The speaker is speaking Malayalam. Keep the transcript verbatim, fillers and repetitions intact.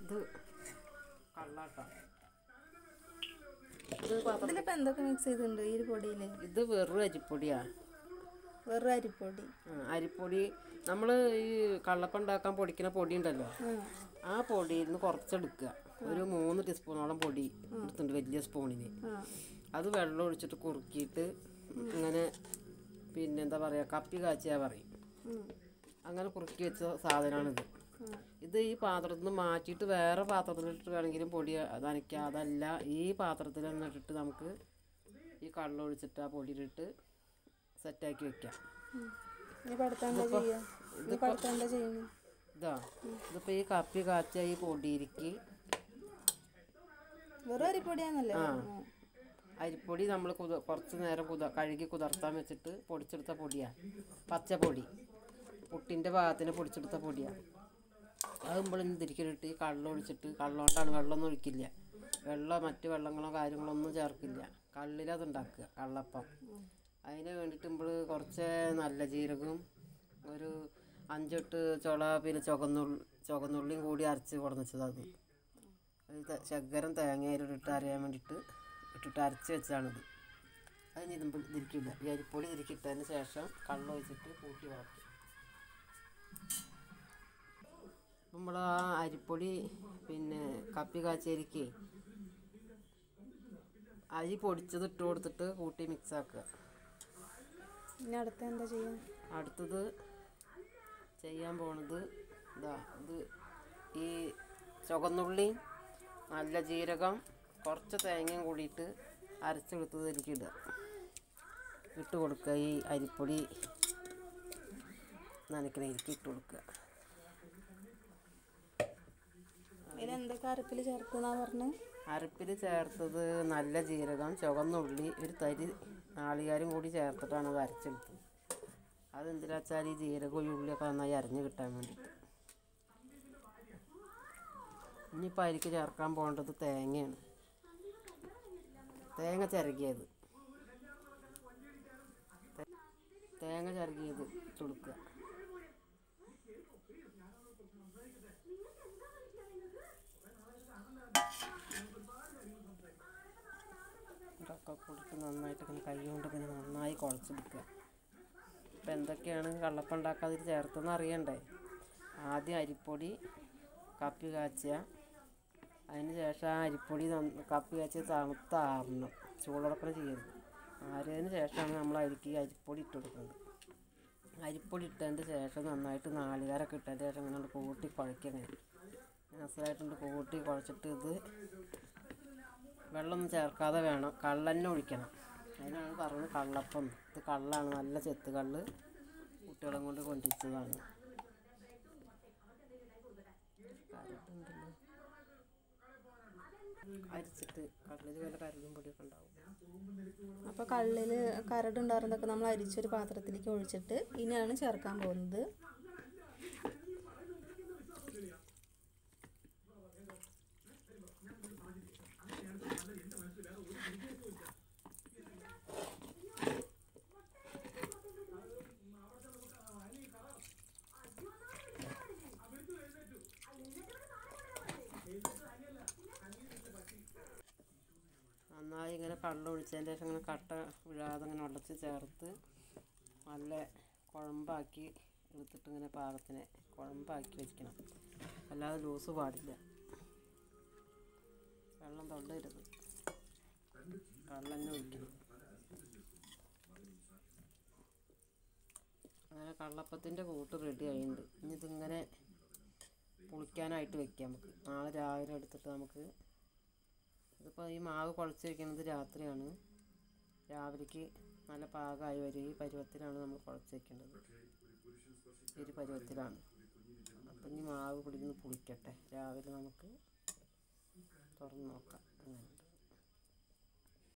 ഇത് കള്ളാട്ട. ഇതിലിപ്പോൾ എന്തൊക്കെ മിക്സ് ചെയ്തിട്ടുണ്ട് ഈ ഒരു പൊടിയിൽ? ഇത് വെറും അരിപ്പൊടിയാണ്. വെറും അരിപ്പൊടി. അരിപ്പൊടി നമ്മൾ ഈ കള്ളപ്പം ഉണ്ടാക്കാൻ പൊടിക്കുന്ന പൊടി ഉണ്ടല്ലോ, ആ പൊടിയിൽ നിന്ന് കുറച്ചെടുക്കുക. ഒരു മൂന്ന് ടീസ്പൂണോളം പൊടി എടുത്തിട്ടുണ്ട്, വലിയ സ്പൂണിന്. അത് വെള്ളം ഒഴിച്ചിട്ട് കുറുക്കിയിട്ട് ഇങ്ങനെ പിന്നെ എന്താ പറയുക, കപ്പി കാച്ചിയാൽ പറയും, അങ്ങനെ കുറുക്കി വെച്ച സാധനമാണിത്. ഇത് ഈ പാത്രത്തിൽ നിന്ന് മാറ്റിയിട്ട് വേറെ പാത്രത്തിലിട്ട് വേണമെങ്കിലും പൊടി നനയ്ക്കുക. അതല്ല, ഈ പാത്രത്തിൽ തന്നെ ഇട്ടിട്ട് നമുക്ക് ഈ കള്ളം ഒഴിച്ചിട്ട് ആ പൊടിയിലിട്ട് സെറ്റാക്കി വെക്കാം. ഇതാ ഇതിപ്പോൾ ഈ കപ്പി കാച്ചിയ ഈ പൊടിയിലേക്ക് വെറും അരിപ്പൊടിയാണല്ലേ? ആ, അരിപ്പൊടി നമ്മൾ കുത കുറച്ച് നേരം കുത കഴുകി കുതിർത്താൻ വെച്ചിട്ട് പൊടിച്ചെടുത്ത പൊടിയാണ്. പച്ചപ്പൊടി, പുട്ടിൻ്റെ ഭാഗത്തിന് പൊടിച്ചെടുത്ത പൊടിയാണ്. അത് നമ്മൾ തിരിക്കിട്ട് ഈ കള്ളം ഒഴിച്ചിട്ട്, കള്ളം കൊണ്ടാണ്, വെള്ളമൊന്നും ഒഴിക്കില്ല, വെള്ളം മറ്റ് വെള്ളങ്ങളോ കാര്യങ്ങളോ ഒന്നും ചേർക്കില്ല, കള്ളിലത് ഉണ്ടാക്കുക കള്ളപ്പം. അതിന് വേണ്ടിയിട്ട് നമ്മൾ കുറച്ച് നല്ല ജീരകവും ഒരു അഞ്ചെട്ട് ചുള പിന്നെ ചുവന്നുള്ളി ചുവന്നുള്ളിയും കൂടി അരച്ച് കൊടുന്നച്ചത്. അത് ശർക്കരം തേങ്ങയിലിട്ട് അറിയാൻ വേണ്ടിയിട്ട് ഇട്ടിട്ട് അരച്ച് വെച്ചാണിത്. അത് നമ്മൾ തിരിക്കില്ല, ഈ അരിപ്പൊടി തിരിക്കിട്ടതിന് ശേഷം കള്ളം ഒഴിച്ചിട്ട് കൂട്ടി വളർത്തും. നമ്മൾ ആ അരിപ്പൊടി പിന്നെ കപ്പി കാച്ചരിക്ക് അരി പൊടിച്ചത് ഇട്ട് കൊടുത്തിട്ട് കൂട്ടി മിക്സ് ആക്കുക. ഇനി അടുത്ത എന്താ ചെയ്യാൻ? അടുത്തത് ചെയ്യാൻ പോണത് ഇതാ, ഇത് ഈ ചുവന്നുള്ളി നല്ല ജീരകം കുറച്ച് തേങ്ങയും കൂടിയിട്ട് അരച്ചെടുത്തത് എനിക്കിടുക, ഇട്ട് കൊടുക്കുക. ഈ അരിപ്പൊടി നനയ്ക്കണ എനിക്ക് ഇട്ട് കൊടുക്കുക. എന്തൊക്കെ അരപ്പിൽ ചേർക്കുന്ന പറഞ്ഞ്? അരപ്പിൽ ചേർത്തത് നല്ല ജീരകം, ചുവന്നുള്ളി, ഒരു തരി നാളികേരം കൂടി ചേർത്തിട്ടാണ് അത് അരച്ചെടുത്തത്. അതെന്തിനാ വെച്ചാൽ ഈ ജീരകവും ഉള്ളിയൊക്കെ നന്നായി അരഞ്ഞ് കിട്ടാൻ വേണ്ടിയിട്ട്. ഇനിയിപ്പോൾ അരിക്ക് ചേർക്കാൻ പോകേണ്ടത് തേങ്ങയാണ്. തേങ്ങ ചിരകിയത് തേങ്ങ ചിരകിയത് ഇട്ട് കൊടുക്കുക. ഇതൊക്കെ കൊടുത്ത് നന്നായിട്ട് ഇങ്ങനെ കൈ കൊണ്ട് ഇങ്ങനെ നന്നായി കുഴച്ചെടുക്കുക. ഇപ്പം എന്തൊക്കെയാണ് കള്ളപ്പം ഉണ്ടാക്കാതിൽ ചേർത്തെന്ന് അറിയണ്ടേ? ആദ്യം അരിപ്പൊടി കപ്പി കാച്ചുക, അതിന് ശേഷം ആ അരിപ്പൊടി കപ്പി കാച്ചി തണുത്താറണം, ചൂടുറക്കണം ചെയ്യരുത്. ആറിയതിന് ശേഷമാണ് നമ്മൾ അരിക്ക് അരിപ്പൊടി ഇട്ട് കൊടുക്കുന്നത്. അരിപ്പൊടി ഇട്ടതിന് ശേഷം നന്നായിട്ട് നാളികേരമൊക്കെ ഇട്ടതിന് ശേഷം ഇങ്ങനെ കൂട്ടി കുഴയ്ക്കുക. അങ്ങനെ നസറായിട്ടുണ്ട് കൂട്ടി കുഴച്ചിട്ട് ഇത് വെള്ളമൊന്നും ചേർക്കാതെ വേണം, കള്ളന്നെ ഒഴിക്കണം. അതിനാണ് പറയുന്നത് കള്ളപ്പം. ഇത് കള്ളാണ്, നല്ല ചെത്ത് കള്ള്, കുട്ടികളെ കൊണ്ട് കൊണ്ടിച്ചതാണ്. അരിച്ചിട്ട് കള്ളിൽ വല്ല കരടും പൊടിയൊക്കെ ഉണ്ടാവും. അപ്പോൾ കള്ളിൽ കരടുണ്ടായിരുന്നതൊക്കെ നമ്മൾ അരിച്ചൊരു പാത്രത്തിലേക്ക് ഒഴിച്ചിട്ട് ഇനിയാണ് ചേർക്കാൻ പോകുന്നത്. നന്നായി ഇങ്ങനെ കള്ളം ഒഴിച്ചതിന് ശേഷം ഇങ്ങനെ കട്ട വിഴാതെ ഇങ്ങനെ ഉടച്ച് ചേർത്ത് നല്ല കുഴമ്പാക്കി എടുത്തിട്ട് ഇങ്ങനെ പാകത്തിന് കുഴമ്പാക്കി വെക്കണം. അല്ലാതെ ലൂസ് പാടില്ല, വെള്ളം തൊണ്ടരുത്, കള്ളന്നെ ഒഴിക്കണം. അങ്ങനെ കള്ളപ്പത്തിൻ്റെ കൂട്ട് റെഡി ആയിട്ടുണ്ട്. ഇനി ഇതിങ്ങനെ പുളിക്കാനായിട്ട് വെക്കാം. നമുക്ക് നാളെ രാവിലെ എടുത്തിട്ട് നമുക്ക് ഇതിപ്പോൾ ഈ മാവ് കുഴച്ച് വയ്ക്കുന്നത് രാത്രിയാണ്, രാവിലേക്ക് നല്ല പാകമായി വരും. ഈ പരുവത്തിലാണ് നമ്മൾ കുഴച്ച് വയ്ക്കേണ്ടത്, ഈ ഒരു പരുവത്തിലാണ്. അപ്പം ഇനി മാവ് പിടിക്കുന്ന പുളിക്കട്ടെ, രാവിലെ നമുക്ക് തുറന്ന് നോക്കാം. അങ്ങനെ